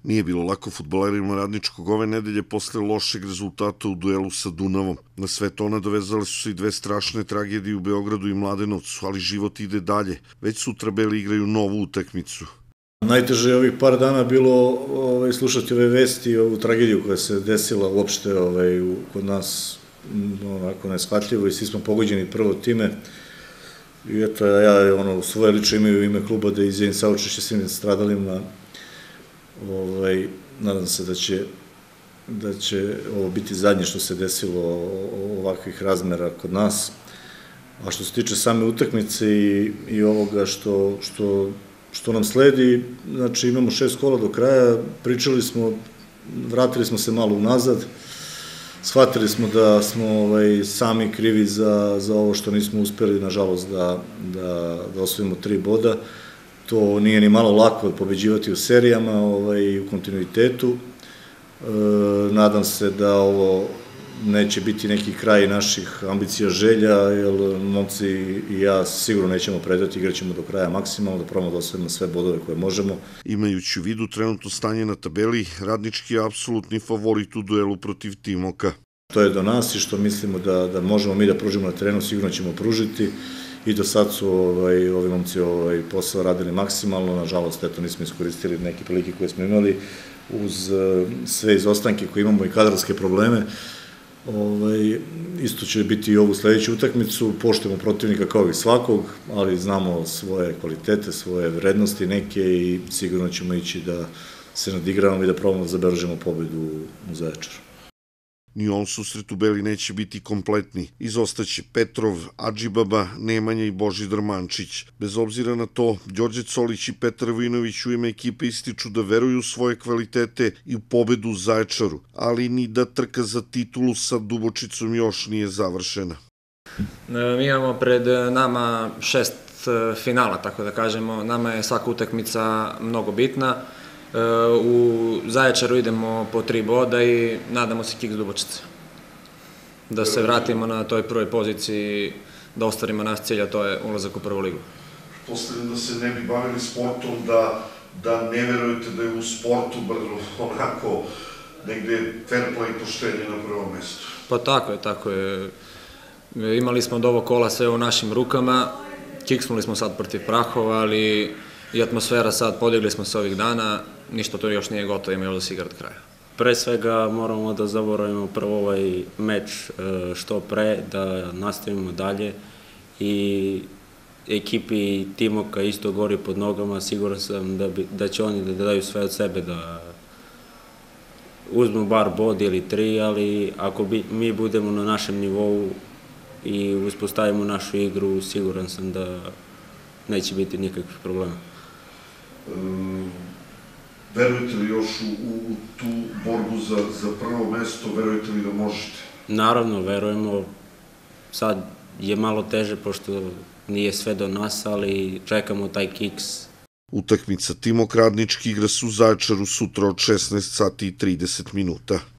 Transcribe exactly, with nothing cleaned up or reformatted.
Nije bilo lako fudbalerima Radničkog ove nedelje posle lošeg rezultata u duelu sa Dunavom. Na sve to nadovezale su se i dve strašne tragedije u Beogradu i Mladenovcu, ali život ide dalje. Već sutra Beli igraju novu utakmicu. Najteže je ovih par dana bilo ovaj, slušati ove vesti i ovu tragediju koja se desila uopšte ovaj, u, kod nas onako neshvatljivo i svi smo pogođeni prvo time. I eto, ja ono, u svoje lično ime u ime kluba da izjavim saučešće svim stradalima. Ovaj, nadam se da će, da će ovo biti zadnje što se desilo ovakvih razmera kod nas. A što se tiče same utakmice i, i ovoga što, što, što nam sledi, znači imamo šest kola do kraja, pričali smo, vratili smo se malo unazad, shvatili smo da smo ovaj, sami krivi za, za ovo što nismo uspeli, nažalost, da, da, da osvojimo tri boda. To nije ni malo lako pobeđivati u serijama ovaj, u kontinuitetu. E, nadam se da ovo neće biti neki kraj naših ambicija, želja, jer momci i ja sigurno nećemo predati, igraćemo do kraja maksimalno, da probamo da osvojimo sve bodove koje možemo. Imajući u vidu trenutno stanje na tabeli, Radnički je apsolutni favorit u duelu protiv Timoka. To je do nas i što mislimo da, da možemo mi da pružimo na terenu, sigurno ćemo pružiti. I do sad su ovaj, ovi momci ovaj, posao radili maksimalno, nažalost, eto, nismo iskoristili neke prilike koje smo imali uz uh, sve izostanke koje imamo i kadrovske probleme. Ovaj, isto će biti i ovu sledeću utakmicu, poštujemo protivnika kao i svakog, ali znamo svoje kvalitete, svoje vrednosti neke i sigurno ćemo ići da se nadigravamo i da probamo da zabeležimo pobedu u Zaječaru. Ni on susret u Beli neće biti kompletni. Izostaće Petrov, Adžibaba, Nemanja i Božidar Mančić. Bez obzira na to, Đorđe Colić i Petar Vojinović u ime ekipe ističu da veruju u svoje kvalitete i u pobedu u Zaječaru, ali ni da trka za titulu sa Dubočicom još nije završena. Mi imamo pred nama šest finala, tako da kažemo. Nama je svaka utakmica mnogo bitna. U Zaječaru idemo po tri boda i nadamo se kiks Dubočice. Da se vratimo na toj prvoj poziciji, da ostvarimo naš cilj, a to je ulazak u prvu ligu. Postavljam da se ne bi bavili sportom, da, da ne verujete da je u sportu onako negde fair play i poštenje na prvom mestu. Pa tako je, tako je. Imali smo od ovog kola sve u našim rukama, kiksnuli smo sad protiv Prahova, ali i atmosfera sad, podigli smo se ovih dana, ništa to još nije gotovo, ima još da se igra do kraja. Pre svega moramo da zaboravimo prvo ovaj meč što pre, da nastavimo dalje i ekipi Timoka isto gori pod nogama, siguran sam da, bi, da će oni da daju sve od sebe da uzmu bar bod ili tri, ali ako bi, mi budemo na našem nivou i uspostavimo našu igru, siguran sam da neće biti nikakvih problema. Um, verujete li još u, u tu borbu za, za prvo mesto, verujete li da možete? Naravno, verujemo. Sad je malo teže, pošto nije sve do nas, ali čekamo taj kiks. Utakmica Timok Radnički igra se u Zaječaru sutra od šesnaest sati i trideset minuta.